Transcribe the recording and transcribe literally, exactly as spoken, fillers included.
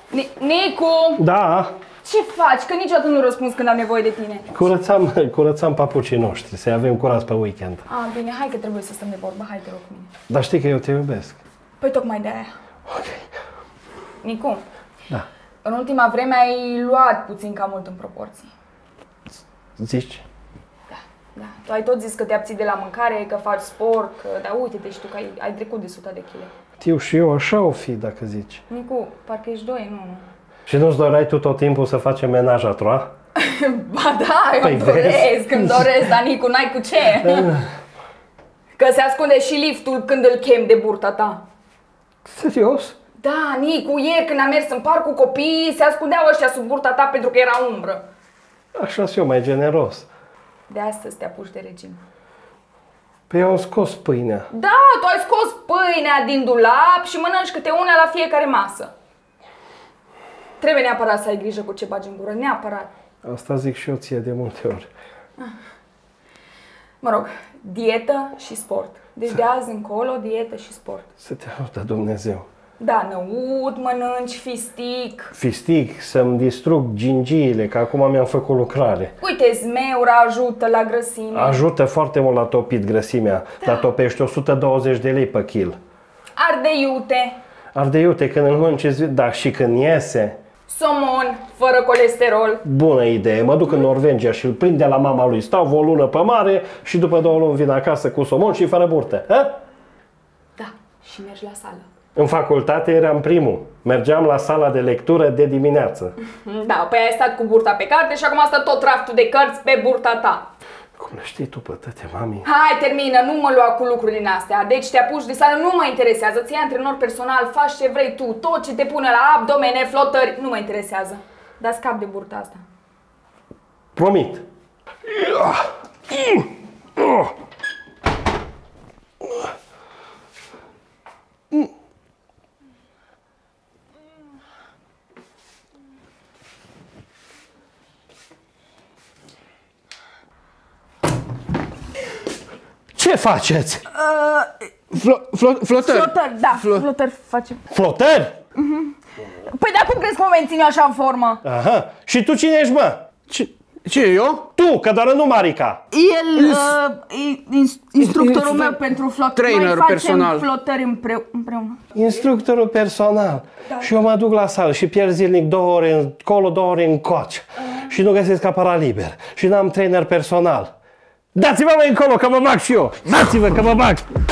Nicu! Da? Ce faci? Că niciodată nu răspunzi când am nevoie de tine. Curățam, curățam papucii noștri, să-i avem curați pe weekend. Ah, bine, hai că trebuie să stăm de vorbă, hai te rog cu mine. Dar știi că eu te iubesc. Păi tocmai de aia. Ok. Nicu, Da. în ultima vreme ai luat puțin cam mult în proporții. Zici? Da, da. Tu ai tot zis că te abții de la mâncare, că faci sport, că... Dar uite-te și tu că ai, ai trecut de suta de kg. Știu și eu, așa o fi, dacă zici. Nicu, parcă ești doi, nu, nu. Și nu-ți doreai tu tot timpul să facem menaj a trois? Ba da, eu Păi îmi doresc, îmi doresc, dar Nicu, n-ai cu ce. Că se ascunde și liftul când îl chem de burta ta. Serios? Da, Nicu, ieri când am mers în parc cu copiii, se ascundeau ăștia sub burta ta pentru că era umbră. Așa-s eu mai generos. De astăzi te apuci de regim. Păi eu am scos pâinea. Da, tu ai scos pâinea din dulap și mănânci câte una la fiecare masă. Trebuie neapărat să ai grijă cu ce bagi în gură, neapărat. Asta zic și eu ție de multe ori. Mă rog, dietă și sport. Deci de azi încolo, dietă și sport. Să te ajută Dumnezeu. Da, năut, mănânci, fistic. Fistic, să-mi distrug gingiile, că acum mi-am făcut lucrare. Uite, zmeura ajută la grăsime. Ajută foarte mult la topit grăsimea, da. Dar topești o sută douăzeci de lei pe kil. Ardei iute. Ardei iute, când îl mănânci, da, și când iese. Somon, fără colesterol. Bună idee, mă duc în Norvegia și îl prind de la mama lui, stau o lună pe mare și după două luni vin acasă cu somon și fără burtă. Ha? Da, și mergi la sală. În facultate eram primul. Mergeam la sala de lectură de dimineață. Da, păi ai stat cu burta pe carte și acum stă tot raftul de cărți pe burta ta. Cum le știi tu pe toate, mami? Hai, termină, nu mă lua cu lucruri din astea. Deci te apuci de sală, nu mă interesează. Ți-ai antrenor personal, faci ce vrei tu. Tot ce te pune la abdomene, flotări, nu mă interesează. Dar scap de burta asta. Promit. Ce faceți? Uh, Flo, flo, flotări. Flotări, da, Flo flotări facem. Flotări? Uh-huh. Păi dar cum crezi că mă mențin eu așa în formă? Aha. Și tu cine ești, mă? Ce, ce eu? Tu, că doar nu Marica. El, uh, ins instructorul meu pentru flotări. Trainer Noi facem personal. flotări împreu împreună. Instructorul personal. Da. Și eu mă duc la sală și pierd zilnic două ore încolo, două ore încoace. Uh. Și nu găsesc aparat liber. Și n-am trainer personal. Dați-vă mai încolo că mă bag și eu! Dați-vă că mă bag!